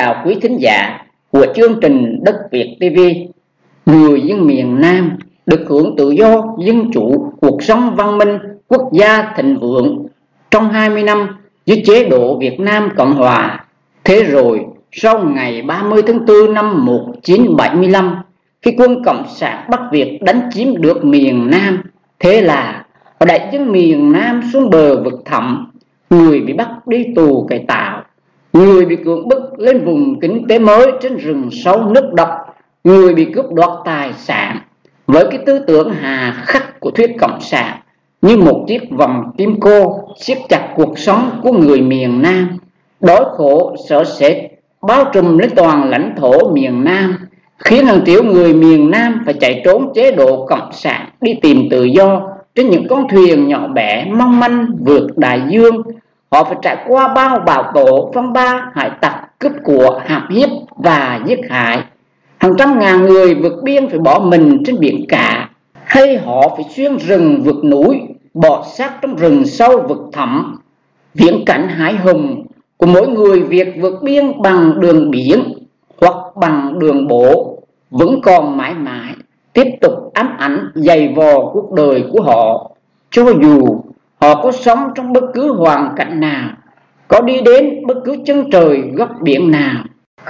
chào quý thính giả của chương trình Đất Việt TV. Người dân miền Nam được hưởng tự do, dân chủ, cuộc sống văn minh, quốc gia thịnh vượng trong 20 năm dưới chế độ Việt Nam Cộng Hòa. Thế rồi, sau ngày 30 tháng 4 năm 1975, khi quân Cộng sản Bắc Việt đánh chiếm được miền Nam, thế là họ đẩy dân miền Nam xuống bờ vực thẳm. Người bị bắt đi tù cải tạo, người bị cưỡng bức lên vùng kinh tế mới trên rừng sâu nước độc, người bị cướp đoạt tài sản. Với cái tư tưởng hà khắc của thuyết cộng sản như một chiếc vòng kim cô siết chặt cuộc sống của người miền Nam, đói khổ sợ sệt bao trùm lên toàn lãnh thổ miền Nam, khiến hàng triệu người miền Nam phải chạy trốn chế độ cộng sản đi tìm tự do trên những con thuyền nhỏ bé mong manh vượt đại dương. Họ phải trải qua bao bão tố, phong ba, hải tặc, cướp của, hãm hiếp và giết hại. Hàng trăm ngàn người vượt biên phải bỏ mình trên biển cả, hay họ phải xuyên rừng vượt núi, bỏ xác trong rừng sâu vực thẳm. Viễn cảnh hãi hùng của mỗi người Việt vượt biên bằng đường biển hoặc bằng đường bộ vẫn còn mãi mãi tiếp tục ám ảnh dày vò cuộc đời của họ, cho dù họ có sống trong bất cứ hoàn cảnh nào, có đi đến bất cứ chân trời góc biển nào.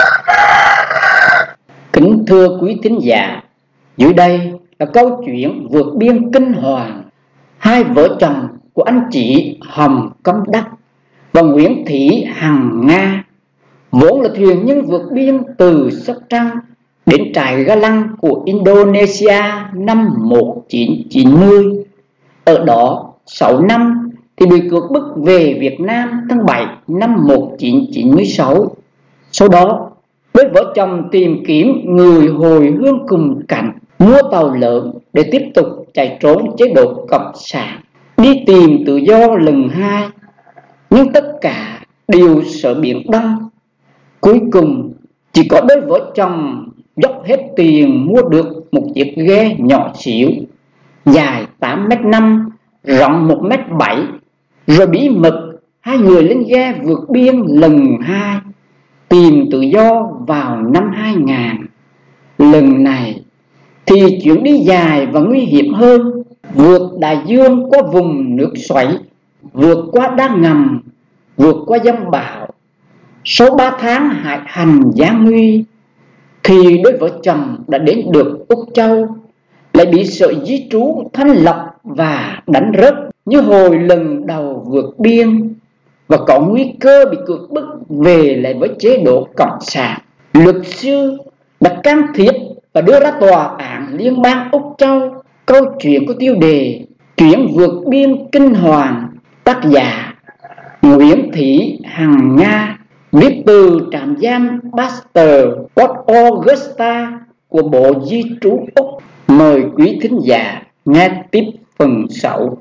Kính thưa quý thính giả, dưới đây là câu chuyện vượt biên kinh hoàng hai vợ chồng của anh chị Hồng Công Đắc và Nguyễn Thị Hằng Nga, vốn là thuyền nhân vượt biên từ Sóc Trăng đến trại Galang của Indonesia năm 1990. Ở đó 6 năm thì bị cưỡng bức về Việt Nam tháng 7 năm 1996. Sau đó, với vợ chồng tìm kiếm người hồi hương cùng cảnh, mua tàu lớn để tiếp tục chạy trốn chế độ cộng sản, đi tìm tự do lần hai. Nhưng tất cả đều sợ biển Đông. Cuối cùng, chỉ có đôi vợ chồng dốc hết tiền mua được một chiếc ghe nhỏ xíu, dài 8m5, rộng 1m7, rồi bí mật hai người lên ghe vượt biên lần hai, tìm tự do vào năm 2000. Lần này thì chuyến đi dài và nguy hiểm hơn, vượt đại dương qua vùng nước xoáy, vượt qua đá ngầm, vượt qua dông bão. Sau 3 tháng hải hành gian nguy thì đôi vợ chồng đã đến được Úc Châu, lại bị sợi di trú thanh lọc và đánh rớt như hồi lần đầu vượt biên, và có nguy cơ bị cưỡng bức về lại với chế độ cộng sản. Luật sư đã can thiệp và đưa ra tòa án liên bang Úc Châu câu chuyện có tiêu đề Chuyến vượt biên kinh hoàng. Tác giả Nguyễn Thị Hằng Nga, viết từ trạm giam Pasteur Port Augusta của Bộ Di trú Úc. Mời quý thính giả nghe tiếp phần 6.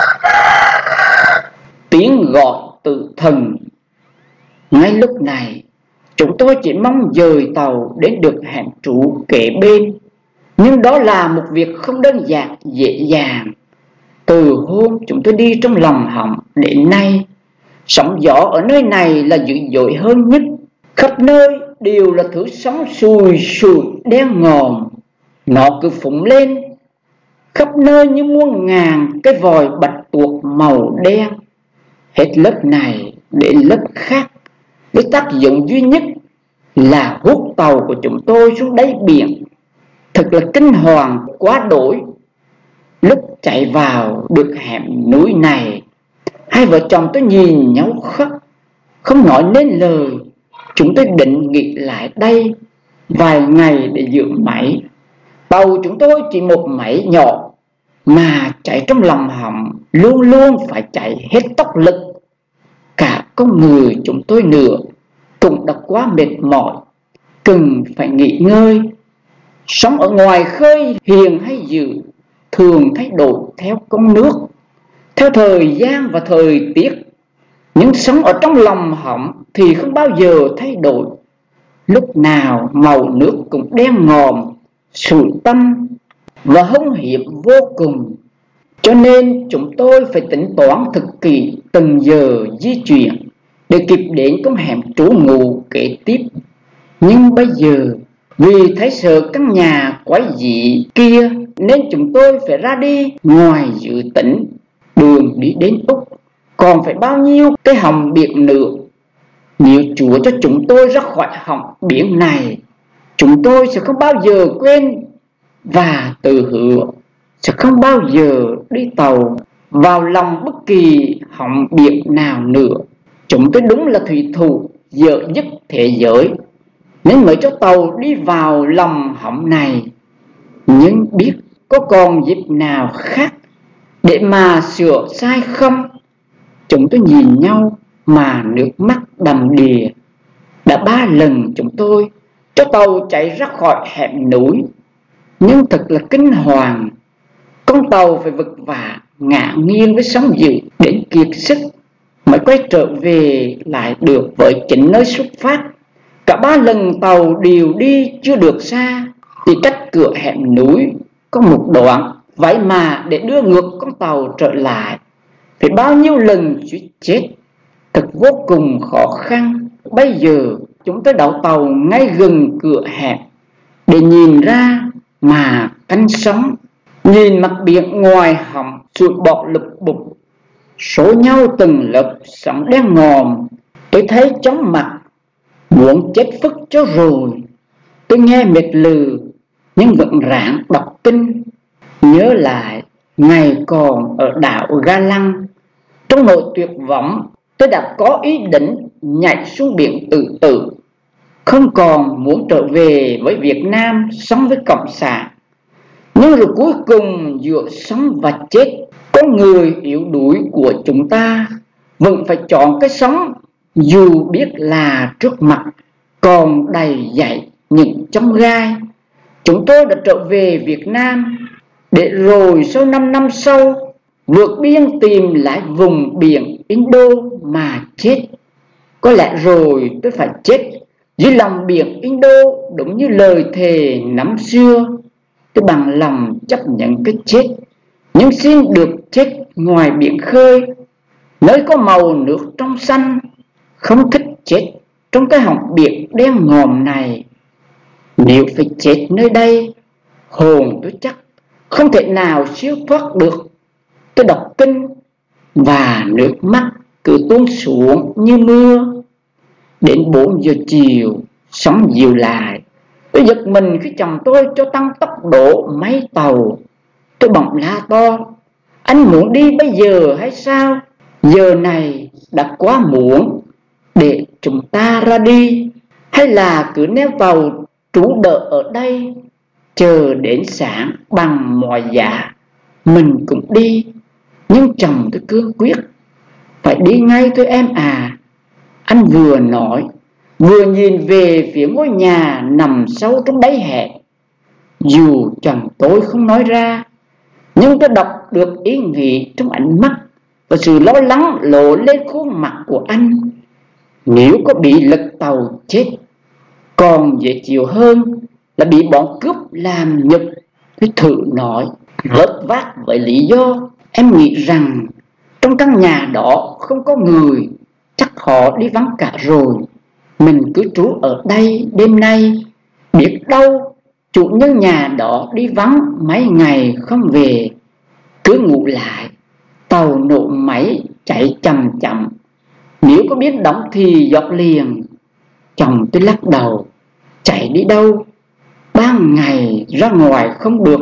Tiếng gọi tự thần. Ngay lúc này, chúng tôi chỉ mong dời tàu đến được hẻm trú kế bên, nhưng đó là một việc không đơn giản dễ dàng. Từ hôm chúng tôi đi trong lòng họng đến nay, sóng gió ở nơi này là dữ dội hơn nhất. Khắp nơi đều là thứ sóng sùi sụi đen ngòm, nó cứ phúng lên khắp nơi như muôn ngàn cái vòi bạch tuộc màu đen, hết lớp này đến lớp khác, với tác dụng duy nhất là hút tàu của chúng tôi xuống đáy biển. Thật là kinh hoàng quá đổi. Lúc chạy vào được hẻm núi này, hai vợ chồng tôi nhìn nhau khóc, không nói nên lời. Chúng tôi định nghỉ lại đây vài ngày để dưỡng máy. Tàu chúng tôi chỉ một máy nhỏ, mà chạy trong lòng họng luôn luôn phải chạy hết tốc lực. Cả con người chúng tôi nữa cũng đã quá mệt mỏi, cần phải nghỉ ngơi. Sống ở ngoài khơi hiền hay dữ thường thay đổi theo con nước, theo thời gian và thời tiết, nhưng sống ở trong lòng họng thì không bao giờ thay đổi. Lúc nào màu nước cũng đen ngòm, sủi tăm và hung hiểm vô cùng. Cho nên chúng tôi phải tính toán thật kỹ từng giờ di chuyển để kịp đến con hẻm trú ngụ kế tiếp. Nhưng bây giờ vì thấy sợ căn nhà quái dị kia nên chúng tôi phải ra đi ngoài dự tỉnh. Đường đi đến Úc còn phải bao nhiêu cái hầm biển nữa. Nếu Chúa cho chúng tôi ra khỏi hầm biển này, chúng tôi sẽ không bao giờ quên và tự hứa sẽ không bao giờ đi tàu vào lòng bất kỳ hầm biển nào nữa. Chúng tôi đúng là thủy thủ dở nhất thế giới nên mới cho tàu đi vào lòng hầm này. Nhưng biết có còn dịp nào khác để mà sửa sai không? Chúng tôi nhìn nhau mà nước mắt đầm đìa. Đã 3 lần chúng tôi cho tàu chạy ra khỏi hẻm núi, nhưng thật là kinh hoàng. Con tàu phải vật vã ngả nghiêng với sóng dữ đến kiệt sức mới quay trở về lại được với chính nơi xuất phát. Cả 3 lần tàu đều đi chưa được xa, thì cách cửa hẻm núi có một đoạn, vậy mà để đưa ngược con tàu trở lại phải bao nhiêu lần suýt chết, thật vô cùng khó khăn. Bây giờ chúng tôi đậu tàu ngay gần cửa hẻm để nhìn ra mà canh sóng. Nhìn mặt biển ngoài hầm sụt bọt lụp bụp, số nhau từng lớp sóng đen ngòm. Tôi thấy chóng mặt, muốn chết phức cho rồi. Tôi nghe mệt lừ nhưng vẫn ráng đọc kinh. Nhớ lại ngày còn ở đảo Ga Lăng, trong nỗi tuyệt vọng tôi đã có ý định nhảy xuống biển tự tử, không còn muốn trở về với Việt Nam sống với Cộng sản. Nhưng rồi cuối cùng giữa sống và chết, con người yếu đuối của chúng ta vẫn phải chọn cái sống, dù biết là trước mặt còn đầy dẫy những chông gai. Chúng tôi đã trở về Việt Nam để rồi sau 5 năm sau vượt biên tìm lại vùng biển Indo mà chết. Có lẽ rồi tôi phải chết dưới lòng biển Indo đúng như lời thề năm xưa. Tôi bằng lòng chấp nhận cái chết, nhưng xin được chết ngoài biển khơi, nơi có màu nước trong xanh. Không thích chết trong cái họng biển đen ngòm này. Nếu phải chết nơi đây, hồn tôi chắc không thể nào siêu thoát được. Tôi đọc kinh và nước mắt cứ tuôn xuống như mưa. Đến 4 giờ chiều, sóng dịu lại. Tôi giật mình khi chồng tôi cho tăng tốc độ máy tàu. Tôi bỗng la to: anh muốn đi bây giờ hay sao? Giờ này đã quá muộn để chúng ta ra đi, hay là cứ neo tàu trú đợi ở đây, chờ đến sáng bằng mọi giá mình cũng đi. Nhưng chồng tôi cương quyết: phải đi ngay thôi em à. Anh vừa nói vừa nhìn về phía ngôi nhà nằm sâu trong đáy hẻm. Dù chồng tôi không nói ra, nhưng tôi đọc được ý nghĩ trong ánh mắt và sự lo lắng lộ lên khuôn mặt của anh. Nếu có bị lật tàu chết, còn dễ chịu hơn là bị bọn cướp làm nhục. Tôi thử nói vớt vát với lý do em nghĩ rằng trong căn nhà đó không có người, chắc họ đi vắng cả rồi. Mình cứ trú ở đây đêm nay, biết đâu chủ nhân nhà đó đi vắng mấy ngày không về. Cứ ngủ lại, tàu nổ máy chạy chậm chậm, nếu có biết đóng thì dọc liền. Chồng tôi lắc đầu: chạy đi đâu, 3 ngày ra ngoài không được.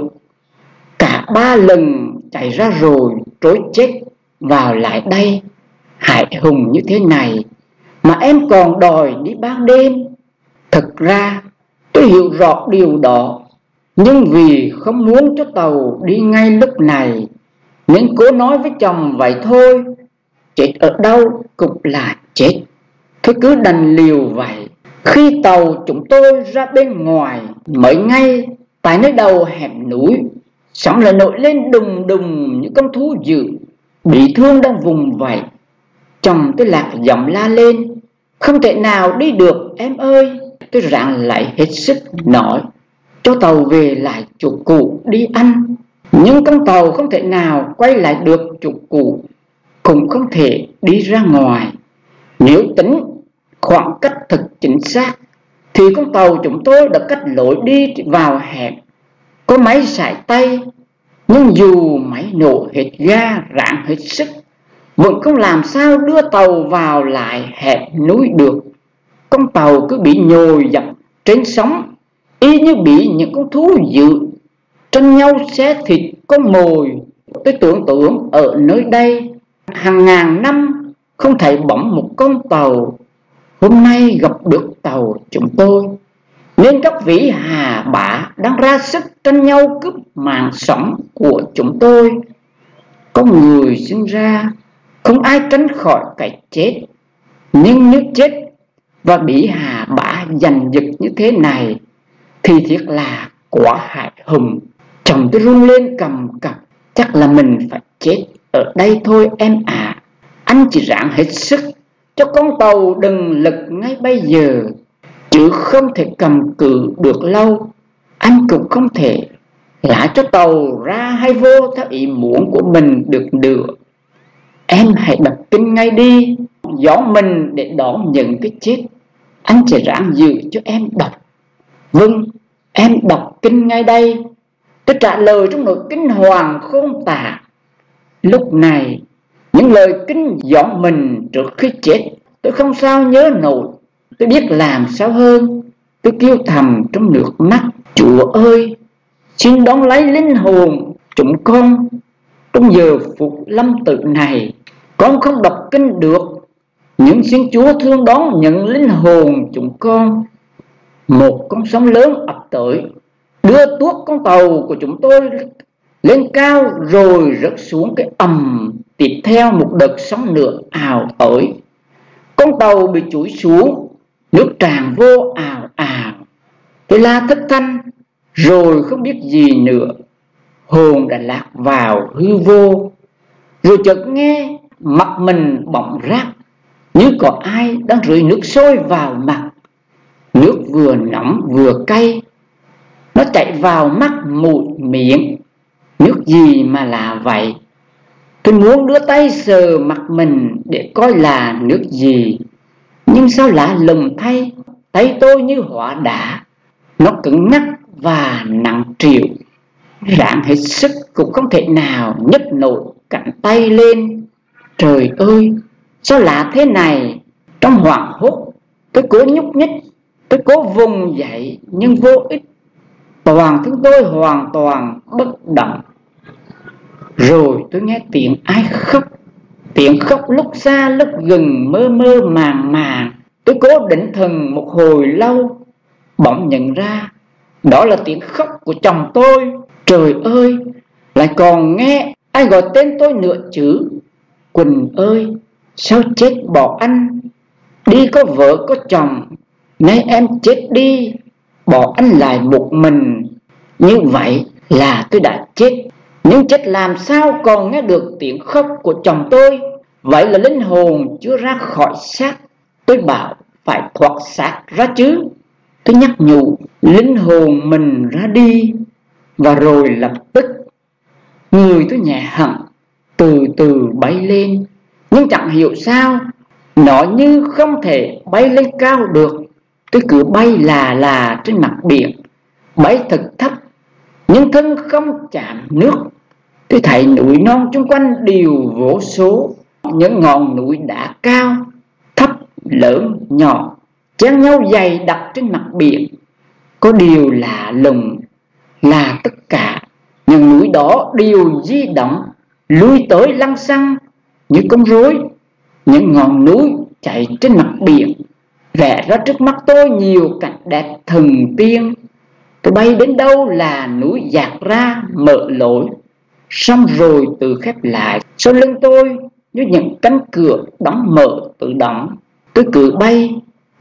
Cả 3 lần chạy ra rồi trối chết vào lại đây. Hải hùng như thế này mà em còn đòi đi ban đêm. Thực ra tôi hiểu rõ điều đó, nhưng vì không muốn cho tàu đi ngay lúc này nên cố nói với chồng vậy thôi. Chết ở đâu cũng là chết, tôi cứ đành liều vậy. Khi tàu chúng tôi ra bên ngoài mới ngay tại nơi đầu hẻm núi, sóng lại nổi lên đùng đùng như con thú dữ bị thương đang vùng vẫy. Chồng tôi lạc giọng la lên: không thể nào đi được em ơi. Tôi rạng lại hết sức nói: cho tàu về lại chỗ cũ đi anh. Nhưng con tàu không thể nào quay lại được chỗ cũ, cũng không thể đi ra ngoài. Nếu tính khoảng cách thật chính xác thì con tàu chúng tôi đã cắt lối đi vào hẻm. Có máy sải tay, nhưng dù máy nổ hết ga rạng hết sức, vẫn không làm sao đưa tàu vào lại hẻm núi được. Con tàu cứ bị nhồi dập trên sóng, y như bị những con thú dữ tranh nhau xé thịt con mồi. Tôi tưởng tượng ở nơi đây hàng ngàn năm không thấy bỗng một con tàu, hôm nay gặp được tàu chúng tôi, nên các vị hà bá đang ra sức tranh nhau cướp mạng sống của chúng tôi. Con người sinh ra không ai tránh khỏi cái chết, nhưng nếu chết và bị hà bá giành giật như thế này thì thiệt là quá hại hùng. Chồng tôi run lên cầm cập. Chắc là mình phải chết ở đây thôi em ạ. Anh chỉ ráng hết sức cho con tàu đừng lật ngay bây giờ, chứ không thể cầm cự được lâu. Anh cũng không thể lái cho tàu ra hay vô theo ý muốn của mình được nữa. Em hãy đọc kinh ngay đi, gió mình để đón nhận cái chết. Anh chỉ ráng giữ cho em đọc. Vâng, em đọc kinh ngay đây. Tôi trả lời trong nỗi kinh hoàng khôn tả. Lúc này, những lời kinh giọng mình trước khi chết tôi không sao nhớ nổi. Tôi biết làm sao hơn. Tôi kêu thầm trong nước mắt: Chúa ơi, xin đón lấy linh hồn chúng con. Trong giờ phút lâm tử này, con không đọc kinh được, nhưng xin Chúa thương đón nhận linh hồn chúng con. Một con sóng lớn ập tới, đưa tuốt con tàu của chúng tôi lên cao rồi rớt xuống cái ầm. Tiếp theo một đợt sóng nữa ào tới, con tàu bị chúi xuống, nước tràn vô ào ào. Tôi la thất thanh rồi không biết gì nữa, hồn đã lạc vào hư vô. Rồi chợt nghe mặt mình bỏng rát, như có ai đang rưới nước sôi vào mặt. Nước vừa nóng vừa cay, nó chảy vào mắt mũi miệng. Nước gì mà lạ vậy? Tôi muốn đưa tay sờ mặt mình để coi là nước gì, nhưng sao lạ lùng thay, tay tôi như hóa đá, nó cứng ngắc và nặng trĩu. Ráng hết sức cũng không thể nào nhấc nổi cánh tay lên. Trời ơi, sao lạ thế này? Trong hoảng hốt, tôi cố nhúc nhích, tôi cố vùng dậy nhưng vô ích. Toàn thân tôi hoàn toàn bất động. Rồi tôi nghe tiếng ai khóc, tiếng khóc lúc xa lúc gần, mơ mơ màng màng. Tôi cố định thần một hồi lâu, bỗng nhận ra đó là tiếng khóc của chồng tôi. Trời ơi, lại còn nghe ai gọi tên tôi nữa chứ. Quỳnh ơi, sao chết bỏ anh? Đi có vợ có chồng, nay em chết đi, bỏ anh lại một mình. Như vậy là tôi đã chết, nhưng chết làm sao còn nghe được tiếng khóc của chồng tôi? Vậy là linh hồn chưa ra khỏi xác. Tôi bảo phải thoát xác ra chứ. Tôi nhắc nhủ linh hồn mình ra đi. Và rồi lập tức người tôi nhẹ hẳn, từ từ bay lên. Nhưng chẳng hiểu sao nó như không thể bay lên cao được. Tôi cứ bay là trên mặt biển, bay thật thấp, nhưng thân không chạm nước. Tôi thấy núi non xung quanh đều vô số, những ngọn núi đá cao, thấp, lớn, nhỏ, chen nhau dày đặc trên mặt biển. Có điều lạ lùng là tất cả những núi đó đều di động, lui tới lăng xăng như con rối. Những ngọn núi chạy trên mặt biển, vẽ ra trước mắt tôi nhiều cảnh đẹp thần tiên. Tôi bay đến đâu là núi dạt ra mở lối, xong rồi tự khép lại sau lưng tôi như những cánh cửa đóng mở tự đóng. Tôi cứ bay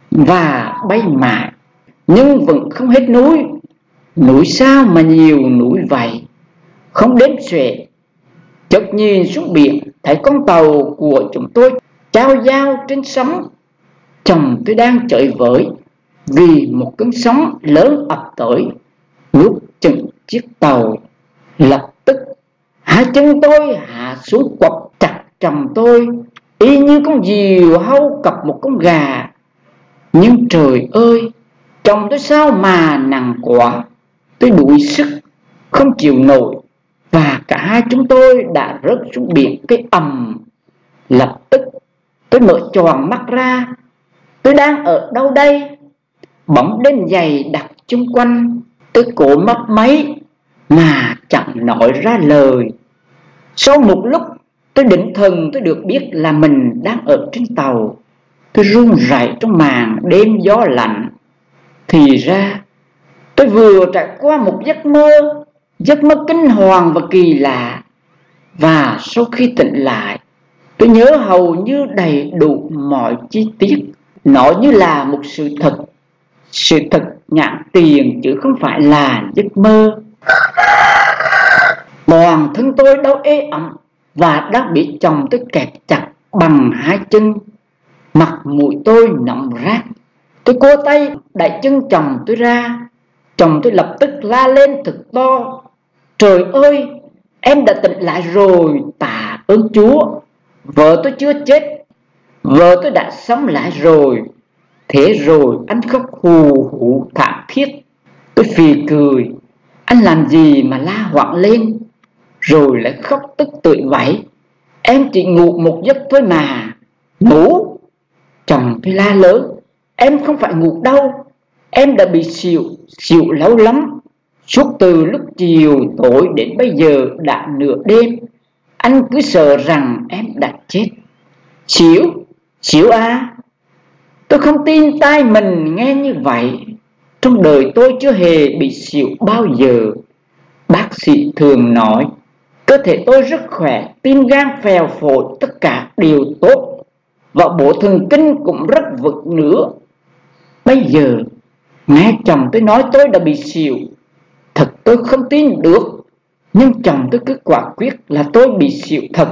và bay mãi, nhưng vẫn không hết núi. Núi sao mà nhiều núi vậy, không đếm xuể. Chợt nhìn xuống biển, thấy con tàu của chúng tôi chao dao trên sóng. Chồng tôi đang chới với vì một cơn sóng lớn ập tới, nuốt chửng chiếc tàu. Lập tức hai chân tôi hạ xuống quặp chặt chồng tôi, y như con diều hâu cặp một con gà. Nhưng trời ơi, Chồng tôi sao mà nặng quá, tôi đuối sức không chịu nổi, và cả hai chúng tôi đã rớt xuống biển cái ầm. Lập tức tôi mở choàng mắt ra, tôi đang ở đâu đây? Bóng đêm dày đặc chung quanh, tôi cố mấp máy mà chẳng nói ra lời. Sau một lúc tôi định thần, tôi được biết là mình đang ở trên tàu. Tôi run rẩy trong màn đêm gió lạnh. Thì ra tôi vừa trải qua một giấc mơ kinh hoàng và kỳ lạ. Và sau khi tỉnh lại, tôi nhớ hầu như đầy đủ mọi chi tiết. Nó như là một sự thật nhãn tiền chứ không phải là giấc mơ. Toàn thân tôi đau ê ẩm và đang bị chồng tôi kẹp chặt bằng hai chân. Mặt mũi tôi nóng rát. Tôi cố tay đẩy chân chồng tôi ra. Chồng tôi lập tức la lên thật to: "Trời ơi, em đã tỉnh lại rồi, tạ ơn Chúa. Vợ tôi chưa chết, vợ tôi đã sống lại rồi." Thế rồi anh khóc hù hụ thảm thiết. Tôi phì cười. Anh làm gì mà la hoảng lên, rồi lại khóc tức tưởi vậy? "Em chỉ ngủ một giấc thôi mà." "Ngủ?" Chồng tôi la lớn. "Em không phải ngủ đâu. Em đã bị xỉu lâu lắm. Suốt từ lúc chiều tối đến bây giờ đã nửa đêm. Anh cứ sợ rằng em đã chết." Xỉu à? Tôi không tin tai mình nghe như vậy. Trong đời tôi chưa hề bị xỉu bao giờ. Bác sĩ thường nói cơ thể tôi rất khỏe, tim gan phèo phổi tất cả đều tốt, và bộ thần kinh cũng rất vững nữa. Bây giờ nghe chồng tôi nói tôi đã bị xỉu, thật tôi không tin được. Nhưng chồng tôi cứ quả quyết là tôi bị xỉu thật.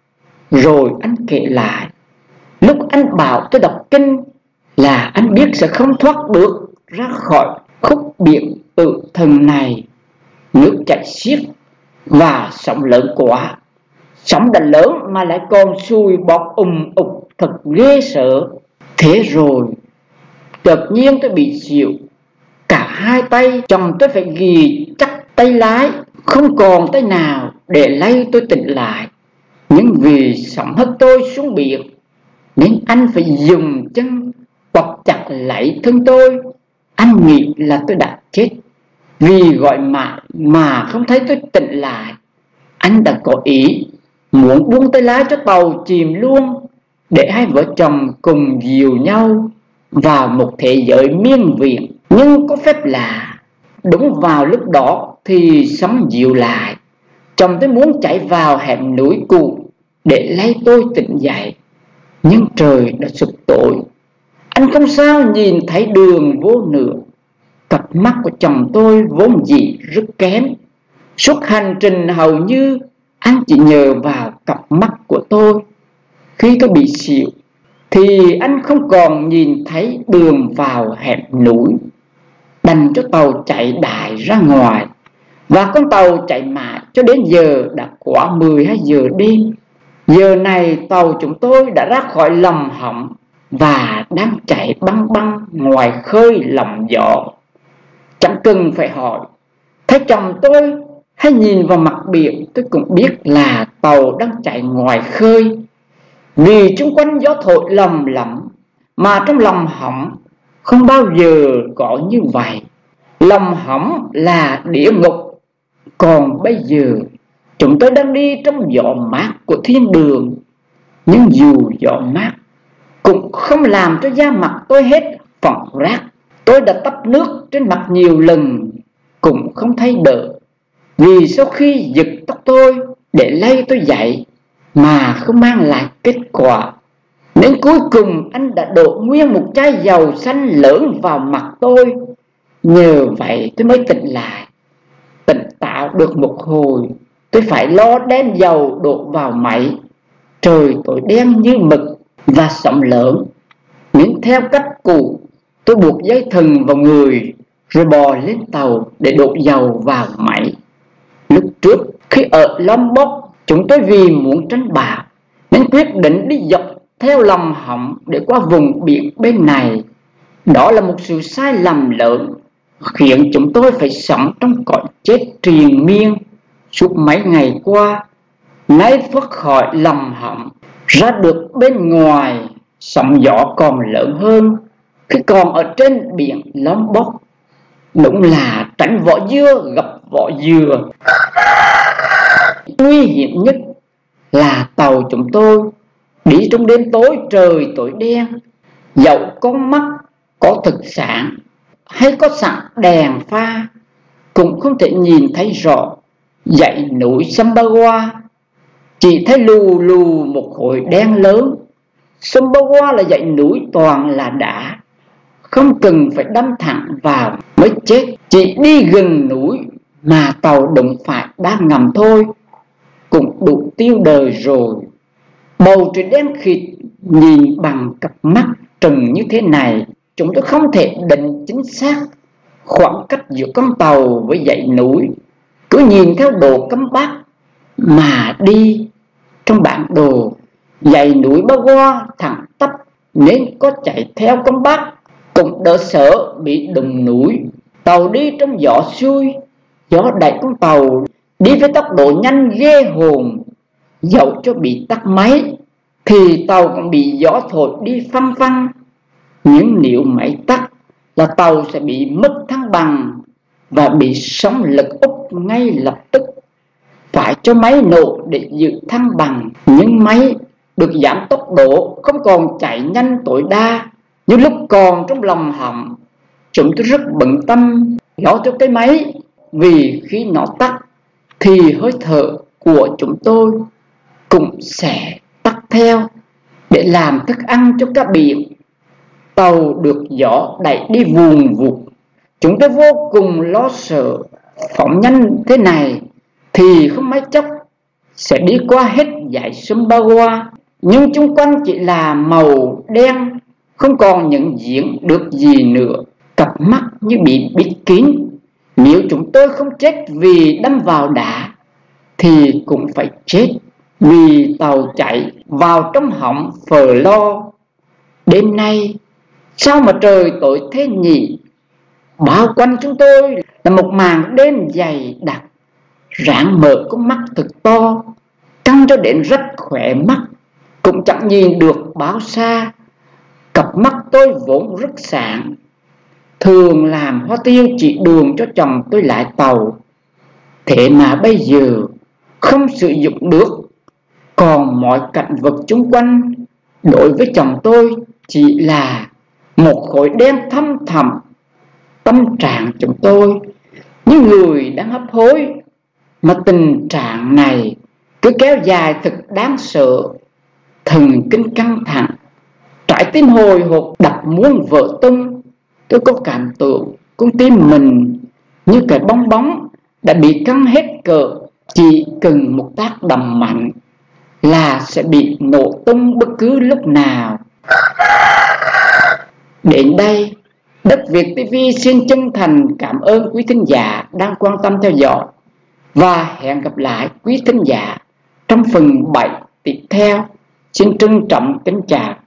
Rồi anh kể lại lúc anh bảo tôi đọc kinh là anh biết sẽ không thoát được ra khỏi khúc biển tử thần này. Nước chảy xiết và sóng lớn quá. Sóng đã lớn mà lại còn sùi bọt ục thật ghê sợ. Thế rồi đột nhiên tôi bị xỉu. Cả hai tay chồng tôi phải ghì chắc tay lái, không còn tay nào để lay tôi tỉnh lại. Nhưng vì sóng hất tôi xuống biển nên anh phải dùng chân bọc chặt lấy thân tôi. Anh nghĩ là tôi đã chết, vì gọi mà không thấy tôi tỉnh lại. Anh đã có ý muốn buông tay lái cho tàu chìm luôn, để hai vợ chồng cùng dìu nhau vào một thế giới miên viễn. Nhưng có phép lạ, đúng vào lúc đó thì sóng dịu lại. Chồng tôi muốn chạy vào hẻm núi cũ để lấy tôi tỉnh dậy, nhưng trời đã sụp tối. Anh không sao nhìn thấy đường vô nữa. Cặp mắt của chồng tôi vốn dĩ rất kém. Suốt hành trình hầu như anh chỉ nhờ vào cặp mắt của tôi. Khi tôi bị xỉu thì anh không còn nhìn thấy đường vào hẻm núi, đành cho tàu chạy đại ra ngoài. Và con tàu chạy mãi cho đến giờ đã quá 12 giờ đêm. Giờ này tàu chúng tôi đã ra khỏi lòng hõm và đang chạy băng băng ngoài khơi lòng gió. Chẳng cần phải hỏi, thấy chồng tôi hay nhìn vào mặt biển tôi cũng biết là tàu đang chạy ngoài khơi. Vì chung quanh gió thổi lầm lắm, mà trong lòng hõm không bao giờ có như vậy. Lòng hõm là địa ngục, còn bây giờ chúng tôi đang đi trong gió mát của thiên đường. Nhưng dù gió mát cũng không làm cho da mặt tôi hết phỏng rác. Tôi đã tấp nước trên mặt nhiều lần cũng không thấy đỡ. Vì sau khi giật tóc tôi để lay tôi dậy mà không mang lại kết quả, nên cuối cùng anh đã đổ nguyên một chai dầu xanh lớn vào mặt tôi. Nhờ vậy tôi mới tỉnh lại. Tỉnh táo được một hồi, tôi phải lo đem dầu đổ vào máy. Trời tối đen như mực và sóng lớn, nên theo cách cũ tôi buộc dây thừng vào người rồi bò lên tàu để đổ dầu vào máy. Lúc trước khi ở Lombok, chúng tôi vì muốn tránh bão nên quyết định đi dọc theo lòng hõm để qua vùng biển bên này. Đó là một sự sai lầm lớn, khiến chúng tôi phải sống trong cõi chết triền miên suốt mấy ngày qua. Nay thoát khỏi lầm họng, ra được bên ngoài, sóng gió còn lớn hơn khi còn ở trên biển lóng bốc. Đúng là tránh vỏ dưa gặp vỏ dừa. Nguy hiểm nhất là tàu chúng tôi đi trong đêm tối trời tối đen. Dẫu con mắt có thực sáng hay có sẵn đèn pha, cũng không thể nhìn thấy rõ dãy núi Sumbawa. Chỉ thấy lù lù một khối đen lớn. Sumbawa là dãy núi toàn là đá, không cần phải đâm thẳng vào mới chết. Chỉ đi gần núi mà tàu đụng phải đá ngầm thôi cũng đủ tiêu đời rồi. Bầu trời đen khịt, nhìn bằng cặp mắt trừng như thế này, chúng tôi không thể định chính xác khoảng cách giữa con tàu với dãy núi. Cứ nhìn theo độ cắm bắc mà đi. Trong bản đồ, dãy núi Bawa thẳng tắp, nên có chạy theo con bắc cũng đỡ sợ bị đụng núi. Tàu đi trong gió xuôi, gió đẩy con tàu đi với tốc độ nhanh ghê hồn. Dẫu cho bị tắt máy thì tàu cũng bị gió thổi đi phăng phăng. Nhưng nếu máy tắt là tàu sẽ bị mất thăng bằng và bị sóng lực úp ngay lập tức. Phải cho máy nổ để giữ thăng bằng. Nhưng máy được giảm tốc độ, không còn chạy nhanh tối đa như lúc còn trong lòng họng. Chúng tôi rất bận tâm lo cho cái máy, vì khi nó tắt thì hơi thở của chúng tôi cũng sẽ tắt theo để làm thức ăn cho cá biển. Tàu được gió đẩy đi vuồn vụt. Chúng tôi vô cùng lo sợ, phóng nhanh thế này thì không mấy chốc sẽ đi qua hết dãy Sumbawa. Nhưng chung quanh chỉ là màu đen, không còn nhận diện được gì nữa. Cặp mắt như bị bịt kín. Nếu chúng tôi không chết vì đâm vào đá thì cũng phải chết vì tàu chạy vào trong họng phờ lo. Đêm nay sao mà trời tối thế nhỉ? Bao quanh chúng tôi là một màn đêm dày đặc. Ráng mở con mắt thật to, căng cho đến rất khỏe mắt, cũng chẳng nhìn được bao xa. Cặp mắt tôi vốn rất sáng, thường làm hoa tiêu chỉ đường cho chồng tôi lại tàu. Thế mà bây giờ không sử dụng được. Còn mọi cảnh vật xung quanh đối với chồng tôi chỉ là một khối đen thâm thẳm. Tâm trạng chúng tôi như người đang hấp hối, mà tình trạng này cứ kéo dài thật đáng sợ. Thần kinh căng thẳng, trái tim hồi hộp đập muốn vỡ tung. Tôi có cảm tưởng con tim mình như cái bong bóng đã bị căng hết cỡ, chỉ cần một tác động mạnh là sẽ bị nổ tung bất cứ lúc nào. Đến đây, Đất Việt TV xin chân thành cảm ơn quý thính giả đang quan tâm theo dõi, và hẹn gặp lại quý thính giả trong phần 7 tiếp theo. Xin trân trọng kính chào.